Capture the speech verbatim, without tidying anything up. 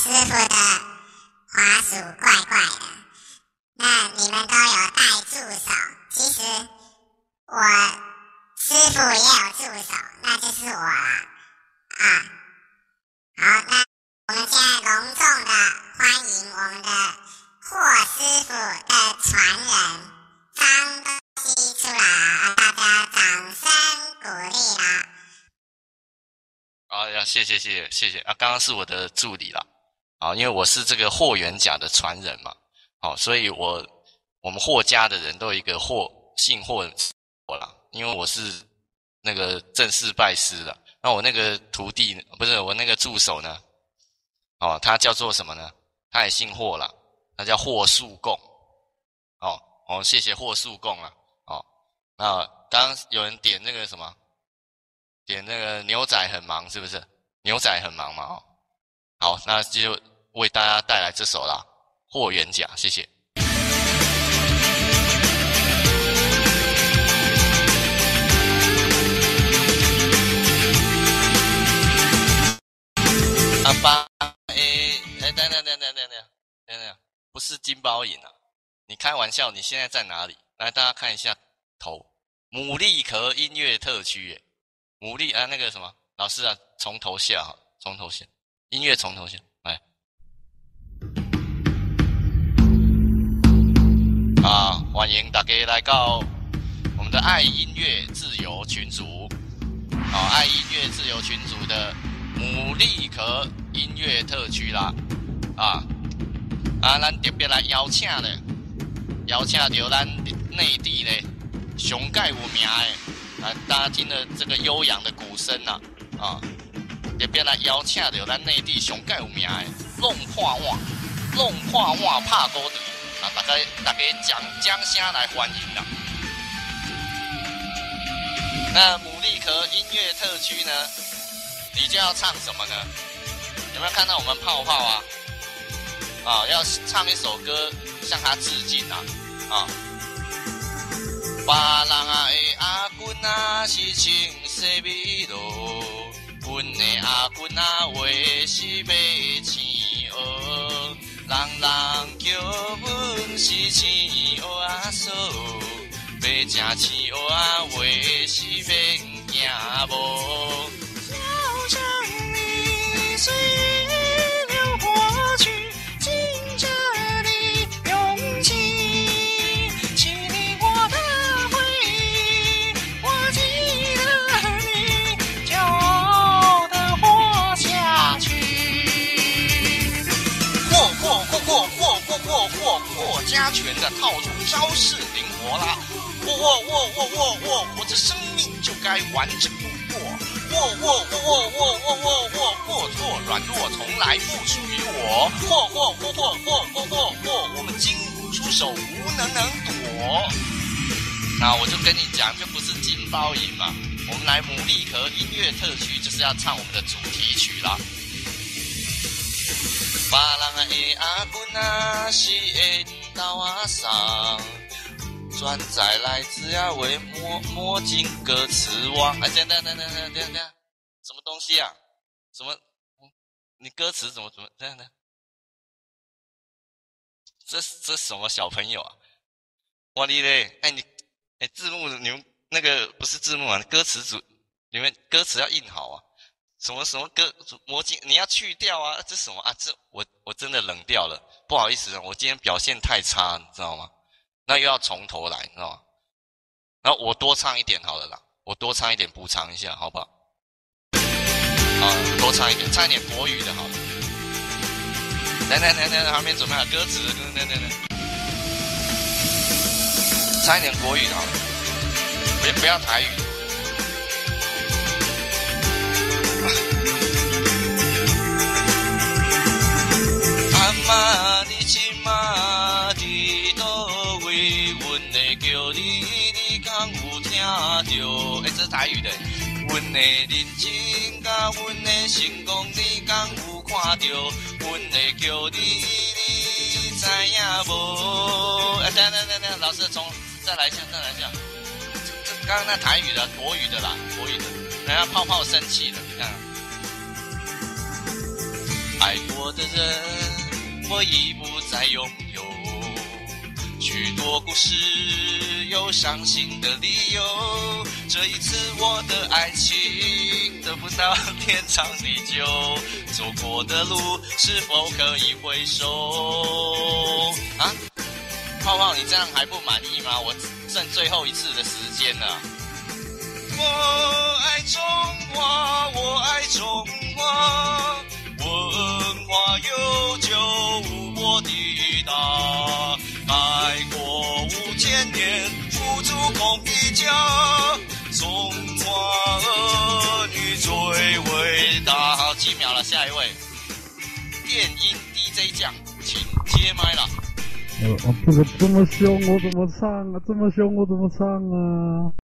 师傅的滑鼠怪怪的。那你们都有带助手，其实我师傅也有助手，那就是我啦。啊，好，那我们现在隆重的欢迎我们的霍师傅的传人张东西出来啊！大家掌声鼓励啦！ 啊，要谢谢谢谢谢谢啊！刚刚是我的助理啦，啊，因为我是这个霍元甲的传人嘛，好、啊，所以我我们霍家的人都有一个霍姓霍我啦，因为我是那个正式拜师了。那我那个徒弟不是我那个助手呢，哦，他叫做什么呢？他也姓霍啦，他叫霍树贡。哦哦，谢谢霍树贡啦。哦，那刚刚有人点那个什么？点那个牛仔很忙是不是？牛仔很忙嘛哦。好，那就为大家带来这首啦，霍元甲，谢谢。阿爸，诶，哎，等等等等等等等等，不是金包银啊！你开玩笑？你现在在哪里？来，大家看一下头，牡蛎壳音乐特区耶。牡蛎啊，那个什么老师啊，从头下哈，从头下，音乐从头下，来，啊，欢迎大家来到我们的爱音乐自由群组，啊，爱音乐自由群组的牡蛎壳音乐特区啦，啊，啊，咱特别来邀请咧，邀请到咱内地咧上盖有名的。啊，大家听了这个悠扬的鼓声啊，啊，特别来邀请到咱内地上盖有名的弄破碗、弄破碗拍鼓队啊，大家大家讲将声来欢迎啦。那牡蛎壳音乐特区呢，你就要唱什么呢？有没有看到我们泡泡啊？啊，要唱一首歌向他致敬啊，啊。别人啊的阿君啊是青色美路，阮的阿君啊话是马青蚵，人人叫阮是青蚵啊嫂，要食青蚵啊话是免惊无。小城里岁月流过去，今这里勇气。霍家拳的套路招式灵活啦，握握握握握握，我这生命就该完整度过。握握握握握握握握，过错软弱从来不属于我。握握握握握握握握，我们金武出手，无能能躲。那我就跟你讲，就不是金包银嘛，我们来牡蛎壳音乐特区就是要唱我们的主题曲啦。别人的阿君啊是缘投啊送，转载来自啊为魔魔镜歌词王。哎，等等等等等等等，什么东西啊？什么？你歌词怎么怎么？等等，这这什么小朋友啊？哇哩嘞！哎你哎字幕你们那个不是字幕啊，歌词组你们歌词要印好啊。什么什么歌魔镜你要去掉啊？这什么啊？这我我真的冷掉了，不好意思啊，我今天表现太差，你知道吗？那又要从头来，你知道吗？然后我多唱一点好了啦，我多唱一点补偿一下，好不好？啊，多唱一点，唱一点国语的好了。等等等等，还没准备好歌词，等等等等，唱一点国语的好了，不不要台语。阿妈，你今嘛伫倒位？阮会叫你，你敢有听着？哎，这是台语的。阮的认真甲阮的成功，你敢有看着？阮会叫你，你知影无？哎，等等等等，老师从再来一下，再来一下。这这刚刚那台语的、国语的啦，国语的，人家泡泡生气了，你看。 爱过的人，我已不再拥有。许多故事有伤心的理由，这一次我的爱情得不到天长地久，走过的路是否可以回收？啊，泡泡，你这样还不满意吗？我剩最后一次的时间了。我爱中华，我爱中华，文化悠久无波抵达，开国五千年，富足共一家，中华儿女最伟大。好，几秒了，下一位，电音 D J 酱，请接麦了。 呃，这个这么凶，我怎么唱啊？这么凶，我怎么唱啊？